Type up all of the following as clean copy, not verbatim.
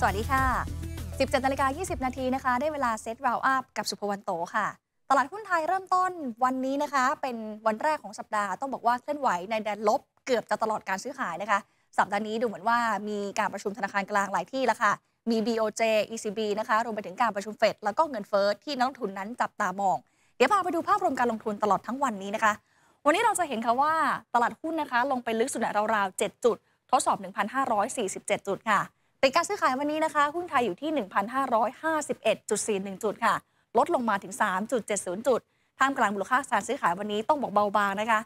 สวัสดีค่ะ 17:20 นาทีนะคะได้เวลาเซ็ตราวอัพกับสุภวรรณโตค่ะตลาดหุ้นไทยเริ่มต้นวันนี้นะคะเป็นวันแรกของสัปดาห์ต้องบอกว่าเคลื่อนไหวในแดนลบเกือบจะตลอดการซื้อขายนะคะสัปดาห์นี้ดูเหมือนว่ามีการประชุมธนาคารกลางหลายที่แล้วค่ะมี BOJ ECB นะคะรวมไปถึงการประชุมเฟดแล้วก็เงินเฟ้อที่นักลงทุนนั้นจับตามองเดี๋ยวพาไปดูภาพรวมการลงทุนตลอดทั้งวันนี้นะคะวันนี้เราจะเห็นค่ะว่าตลาดหุ้นนะคะลงไปลึกสุดราวๆ7จุดทดสอบ 1,547 จุดค่ะปิดการซื้อขายวันนี้นะคะหุ้นไทยอยู่ที่ 1,551.41 จุดค่ะลดลงมาถึง 3.70 จุดท่ามกลางมูลค่าการซื้อขายวันนี้ต้องบอกเบาบางนะคะ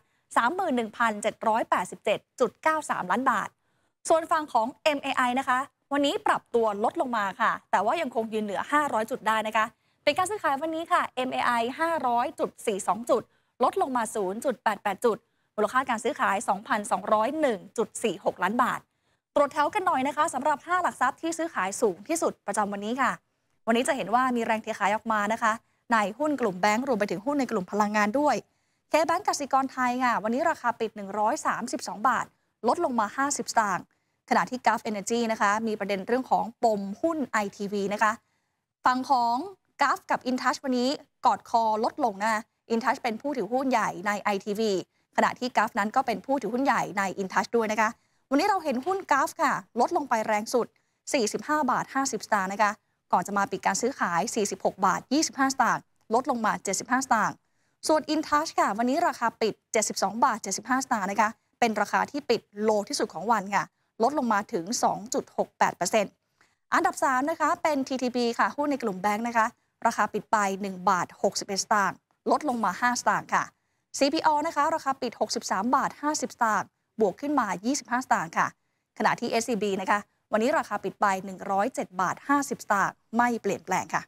31,787.93 ล้านบาทส่วนฝั่งของ MAI นะคะวันนี้ปรับตัวลดลงมาค่ะแต่ว่ายังคงยืนเหนือ500จุดได้นะคะปิดการซื้อขายวันนี้ค่ะ MAI 500.42 จุดลดลงมา 0.88 จุดมูลค่าการซื้อขาย 2,201.46 ล้านบาทตรวจแถวกันหน่อยนะคะสำหรับ5หลักทรัพย์ที่ซื้อขายสูงที่สุดประจำวันนี้ค่ะวันนี้จะเห็นว่ามีแรงเทขายออกมานะคะในหุ้นกลุ่มแบงก์รวมไปถึงหุ้นในกลุ่มพลังงานด้วยเคแบงก์กสิกรไทยค่ะวันนี้ราคาปิด132 บาทลดลงมา50 สตางค์ขณะที่ Gulf Energy นะคะมีประเด็นเรื่องของปมหุ้น ITV นะคะฝั่งของ Gulf กับ InTouch วันนี้กอดคอลดลงนะ InTouch เป็นผู้ถือหุ้นใหญ่ใน ITV ขณะที่ Gulf นั้นก็เป็นผู้ถือหุ้นใหญ่ใน InTouch ด้วยนะคะวันนี้เราเห็นหุ้นกราฟค่ะลดลงไปแรงสุด45 บาท 50 สตางค์นะคะก่อนจะมาปิดการซื้อขาย46 บาท 25 สตางค์ลดลงมา75 สตางค์ส่วน InTouch ค่ะวันนี้ราคาปิด72 บาท 75 สตางค์นะคะเป็นราคาที่ปิดโลที่สุดของวันค่ะลดลงมาถึง 2.68% อันดับ3นะคะเป็น TTB ค่ะหุ้นในกลุ่มแบงค์นะคะราคาปิดไป1 บาท 61 สตางค์ลดลงมา5 สตางค์ค่ะ CPO นะคะราคาปิด63 บาท 50 สตางค์บวกขึ้นมา25 สตางค์ค่ะขณะที่ SCB นะคะวันนี้ราคาปิดไป107 บาท 50 สตางค์ไม่เปลี่ยนแปลงค่ะ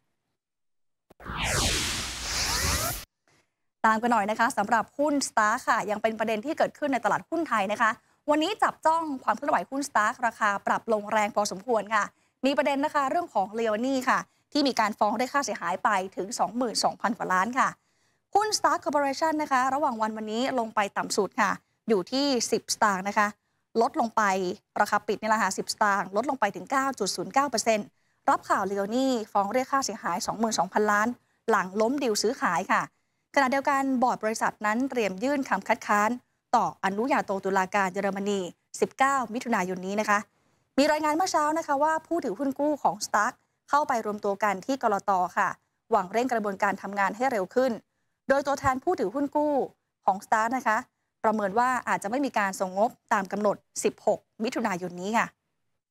ตามกันหน่อยนะคะสำหรับหุ้น Stark ค่ะยังเป็นประเด็นที่เกิดขึ้นในตลาดหุ้นไทยนะคะวันนี้จับจ้องความเคลื่อนไหวหุ้น Stark ราคาปรับลงแรงพอสมควรค่ะมีประเด็นนะคะเรื่องของ Leoni ค่ะที่มีการฟ้องได้ค่าเสียหายไปถึง 22,000 กว่าล้านค่ะหุ้น Stark Corporation นะคะระหว่างวันนี้ลงไปต่ำสุดค่ะอยู่ที่10 สตางค์นะคะลดลงไปราคาปิดนี่แหละค่ะ10 สตางค์ลดลงไปถึง 9.09% รับข่าว Leoni ฟ้องเรียกค่าเสียหาย 22,000 ล้านหลังล้มดีลซื้อขายค่ะขณะเดียวกันบอร์ดบริษัทนั้นเตรียมยื่นคำคัดค้านต่ออนุญาโตตุลาการเยอรมนี19 มิถุนายนนี้นะคะมีรายงานเมื่อเช้านะคะว่าผู้ถือหุ้นกู้ของ Stark เข้าไปรวมตัวกันที่กลต.ค่ะหวังเร่งกระบวนการทำงานให้เร็วขึ้นโดยตัวแทนผู้ถือหุ้นกู้ของ Stark นะคะประเมินว่าอาจจะไม่มีการส่งงบตามกำหนด16 มิถุนายนนี้ค่ะ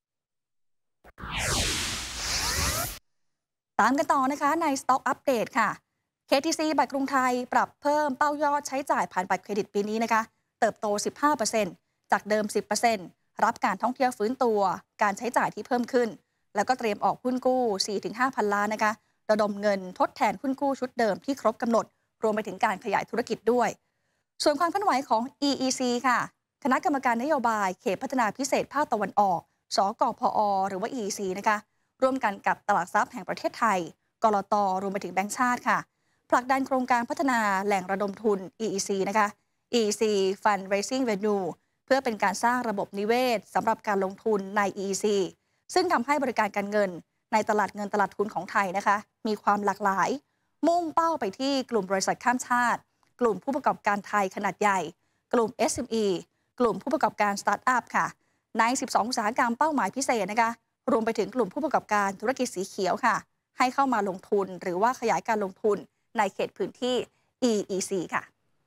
ตามกันต่อนะคะใน Stock Update ค่ะ KTC บัตรกรุงไทยปรับเพิ่มเป้ายอดใช้จ่ายผ่านบัตรเครดิตปีนี้นะคะเติบโต 15% จากเดิม 10% รับการท่องเที่ยวฟื้นตัวการใช้จ่ายที่เพิ่มขึ้นแล้วก็เตรียมออกหุ้นกู้ 4-5,000 ล้านนะคะระดมเงินทดแทนหุ้นกู้ชุดเดิมที่ครบกำหนดรวมไปถึงการขยายธุรกิจด้วยส่วนความเคลื่อนไหวของ EEC ค่ะคณะกรรมการนโยบายเขตพัฒนาพิเศษภาคตะวันออกสกพอหรือว่า EEC นะคะร่วมกันกับตลาดทรัพย์แห่งประเทศไทยกลต.รวมไปถึงแบงก์ชาติค่ะผลักดันโครงการพัฒนาแหล่งระดมทุน EEC นะคะ EEC Fundraising Venue เพื่อเป็นการสร้างระบบนิเวศสำหรับการลงทุนใน EEC ซึ่งทำให้บริการการเงินในตลาดเงินตลาดทุนของไทยนะคะมีความหลากหลายมุ่งเป้าไปที่กลุ่มบริษัทข้ามชาติกลุ่มผู้ประกอบการไทยขนาดใหญ่กลุ่ม SME กลุ่มผู้ประกอบการสตาร์ทอัพค่ะใน12อุตสาหกรรมเป้าหมายพิเศษนะคะรวมไปถึงกลุ่มผู้ประกอบการธุรกิจสีเขียวค่ะให้เข้ามาลงทุนหรือว่าขยายการลงทุนในเขตพื้นที่ EEC ค่ะ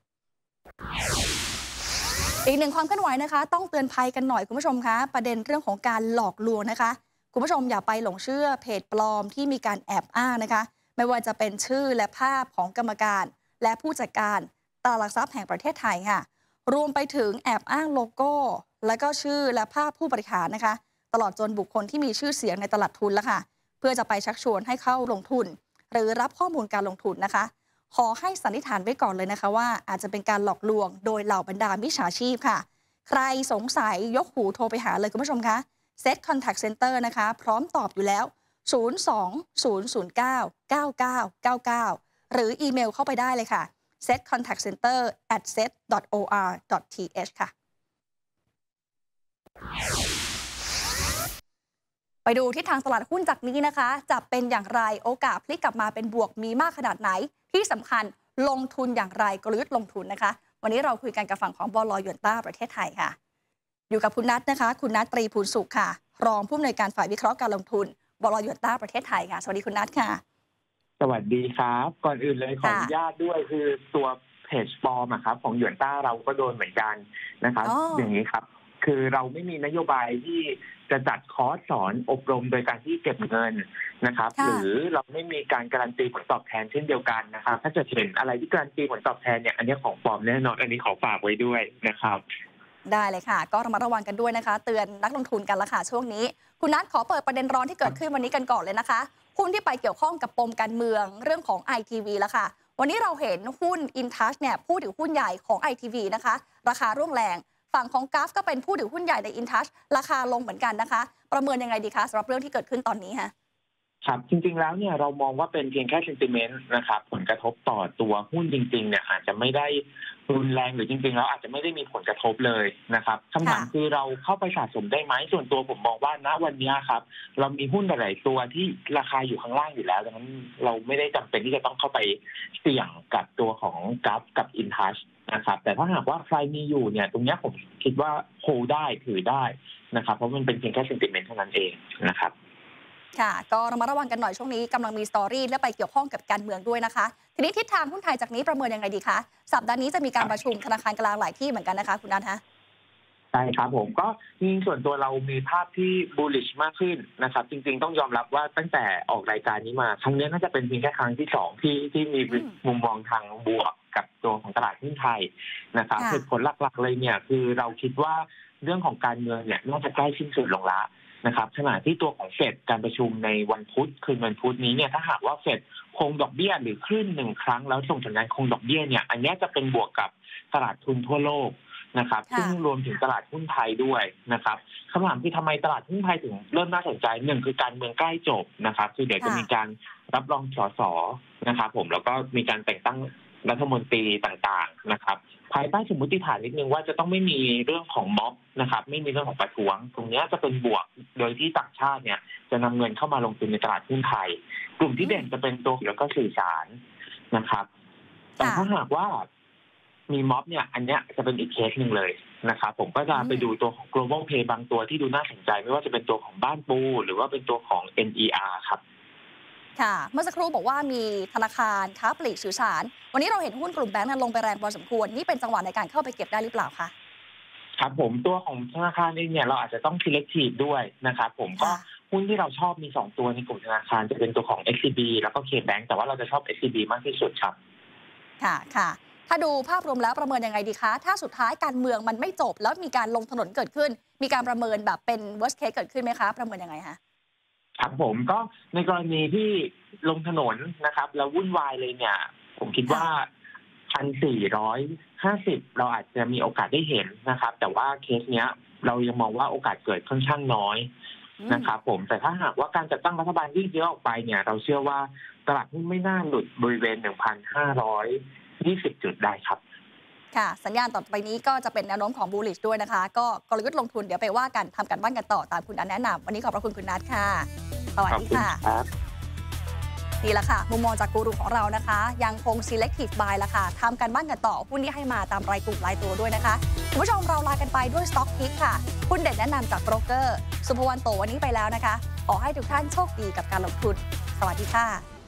อีกหนึ่งความเคลื่อนไหวนะคะต้องเตือนภัยกันหน่อยคุณผู้ชมคะประเด็นเรื่องของการหลอกลวงนะคะคุณผู้ชมอย่าไปหลงเชื่อเพจปลอมที่มีการแอบอ้างนะคะไม่ว่าจะเป็นชื่อและภาพของกรรมการและผู้จัดการตลาดหลักทรัพย์แห่งประเทศไทยค่ะรวมไปถึงแอบอ้างโลโก้และก็ชื่อและภาพผู้บริหารนะคะตลอดจนบุคคลที่มีชื่อเสียงในตลาดทุนแล้วค่ะเพื่อจะไปชักชวนให้เข้าลงทุนหรือรับข้อมูลการลงทุนนะคะขอให้สันนิษฐานไว้ก่อนเลยนะคะว่าอาจจะเป็นการหลอกลวงโดยเหล่าบรรดามิจฉาชีพค่ะใครสงสัยยกหูโทรไปหาเลยคุณผู้ชมคะSet Contact Center นะคะพร้อมตอบอยู่แล้ว020099999หรืออีเมลเข้าไปได้เลยค่ะ setcontactcenter@set.or.th ค่ะไปดูทิศทางตลาดหุ้นจากนี้นะคะจะเป็นอย่างไรโอกาสพลิกกลับมาเป็นบวกมีมากขนาดไหนที่สำคัญลงทุนอย่างไรกลยุทธ์ลงทุนนะคะวันนี้เราคุยกันกับฝั่งของบล.หยวนต้าประเทศไทยค่ะอยู่กับคุณนัทนะคะคุณนัทตรีภูลสุขค่ะรองผู้อำนวยการฝ่ายวิเคราะห์การลงทุนบล.หยวนต้าประเทศไทยค่ะสวัสดีคุณนัทค่ะสวัสดีครับก่อนอื่นเลยขออนุญาตด้วยคือตัวเพจปลอมครับของหยวนต้าเราก็โดนเหมือนกันนะครับอย่างนี้ครับคือเราไม่มีนโยบายที่จะจัดคอร์สสอนอบรมโดยการที่เก็บเงินนะครับหรือเราไม่มีการการันตีผลตอบแทนเช่นเดียวกันนะครับถ้าจะเห็นอะไรที่การันตีผลตอบแทนเนี่ยอันนี้ของปลอมแน่นอนอันนี้ขอฝากไว้ด้วยนะครับได้เลยค่ะก็ระมัดระวังกันด้วยนะคะเตือนนักลงทุนกันละค่ะช่วงนี้คุณนัทขอเปิดประเด็นร้อนที่เกิดขึ้นวันนี้กันก่อนเลยนะคะหุ้นที่ไปเกี่ยวข้องกับปมการเมืองเรื่องของ ITV แล้วค่ะวันนี้เราเห็นหุ้น InTouch เนี่ยผู้ถือหุ้นใหญ่ของ ITV นะคะราคาร่วงแรงฝั่งของกราฟก็เป็นผู้ถือหุ้นใหญ่ใน InTouch ราคาลงเหมือนกันนะคะประเมินยังไงดีคะสำหรับเรื่องที่เกิดขึ้นตอนนี้ฮะครับจริงๆแล้วเนี่ยเรามองว่าเป็นเพียงแค่ sentiment นะครับผลกระทบต่อตัวหุ้นจริงๆเนี่ยอาจจะไม่ได้รุนแรงหรือจริงๆแล้วอาจจะไม่ได้มีผลกระทบเลยนะครับคำถามคือเราเข้าไปสะสมได้ไหมส่วนตัวผมมองว่าณวันนี้ครับเรามีหุ้นหลายๆตัวที่ราคาอยู่ข้างล่างอยู่แล้วดังนั้นเราไม่ได้จำเป็นที่จะต้องเข้าไปเสี่ยงกับตัวของกราฟกับ InTouch นะครับแต่ถ้าหากว่าใครมีอยู่เนี่ยตรงนี้ผมคิดว่าโฮได้ถือได้นะครับเพราะมันเป็นเพียงแค่ sentiment เท่านั้นเองนะครับค่ะก็ระมัดระวังกันหน่อยช่วงนี้กำลังมีสตอรี่และไปเกี่ยวข้องกับการเมืองด้วยนะคะทีนี้ทิศทางหุ้นไทยจากนี้ประเมินยังไงดีคะสัปดาห์นี้จะมีการประชุมธนาคารกลางหลายที่เหมือนกันนะคะคุณนัทฮะใช่ครับผมก็จริงส่วนตัวเรามีภาพที่ bullish มากขึ้นนะครับจริงๆต้องยอมรับว่าตั้งแต่ออกรายการนี้มาครั้งนี้น่าจะเป็นเพียงแค่ครั้งที่2ที่มีมุมมองทางบวกกับตัวของตลาดหุ้นไทยนะครับเหตุผลหลักๆเลยเนี่ยคือเราคิดว่าเรื่องของการเมืองเนี่ยน่าจะใกล้สิ้นสุดลงละนะครับขณะที่ตัวของเฟดการประชุมในวันพุธคืนวันพุธนี้เนี่ยถ้าหากว่าเฟดคงดอกเบี้ยหรือขึ้น1 ครั้งแล้วส่งสัญญาณคงดอกเบี้ยเนี่ยอันนี้จะเป็นบวกกับตลาดทุนทั่วโลกนะครับซึ่งรวมถึงตลาดหุ้นไทยด้วยนะครับคำถามคือทำไมตลาดหุ้นไทยถึงเริ่มน่าสนใจ1คือการเมืองใกล้จบนะครับคือเดี๋ยวจะมีการรับรองสสนะครับผมแล้วก็มีการแต่งตั้งรัฐมนตรีต่างๆนะครับภายใต้สมมติฐานนิดนึงว่าจะต้องไม่มีเรื่องของม็อบนะครับไม่มีเรื่องของประท้วงตรงนี้จะเป็นบวกโดยที่ต่างชาติเนี่ยจะนำเงินเข้ามาลงทุนในตลาดหุ้นไทยกลุ่มที่เด่นจะเป็นตัวแล้วก็สื่อสารนะครับแต่ถ้าหากว่ามีม็อบเนี่ยอันนี้จะเป็นอีกเคสหนึ่งเลยนะครับผมก็จะไปดูตัวของ global pay บางตัวที่ดูน่าสนใจไม่ว่าจะเป็นตัวของบ้านปูหรือว่าเป็นตัวของ NER ครับค่ะเมื่อสักครู่บอกว่ามีธนาคารค้าปลีกสื่อสารวันนี้เราเห็นหุ้นกลุ่มแบงก์นั้นลงไปแรงพอสมควรนี่เป็นจังหวะในการเข้าไปเก็บได้หรือเปล่าคะครับผมตัวของธนาคารเองเนี่ยเราอาจจะต้อง selective ด้วยนะครับผมก็หุ้นที่เราชอบมี2ตัวในกลุ่มธนาคารจะเป็นตัวของ SCB แล้วก็ KBank แต่ว่าเราจะชอบ SCB มากที่สุดครับค่ะถ้าดูภาพรวมแล้วประเมินยังไงดีคะถ้าสุดท้ายการเมืองมันไม่จบแล้วมีการลงถนนเกิดขึ้นมีการประเมินแบบเป็น worst case เกิดขึ้นไหมคะประเมินยังไงคะครับผมก็ในกรณีที่ลงถนนนะครับแล้ววุ่นวายเลยเนี่ยผมคิดว่า1,450เราอาจจะมีโอกาสได้เห็นนะครับแต่ว่าเคสเนี้ยเรายังมองว่าโอกาสเกิดค่อนข้างน้อยนะครับผมแต่ถ้าหากว่าการจัดตั้งรัฐบาลยืดเยื้อออกไปเนี่ยเราเชื่อว่าตลาดหุ้นไม่น่าหลุดบริเวณ 1,520 จุดได้ครับค่ะสัญญาณต่อไปนี้ก็จะเป็นแนวโน้มของบูลลิชด้วยนะคะก็กลยุทธ์ลงทุนเดี๋ยวไปว่ากันทำกันบ้านกันต่อตามคุณนัทแนะนำวันนี้ขอบพระคุณคุณนัทค่ะสวัสดีค่ะนี่แหละค่ะมุมมองจากกูรูของเรานะคะยังคง selective buy ละค่ะทำกันบ้านกันต่อหุ้นนี้ให้มาตามรายกลุ่มรายตัวด้วยนะคะคุณผู้ชมเราลากันไปด้วย Stock Pick ค่ะหุ้นเด่นแนะนำจากโบรกเกอร์สุภวรรณโตวันนี้ไปแล้วนะคะขอให้ทุกท่านโชคดีกับการลงทุนสวัสดีค่ะ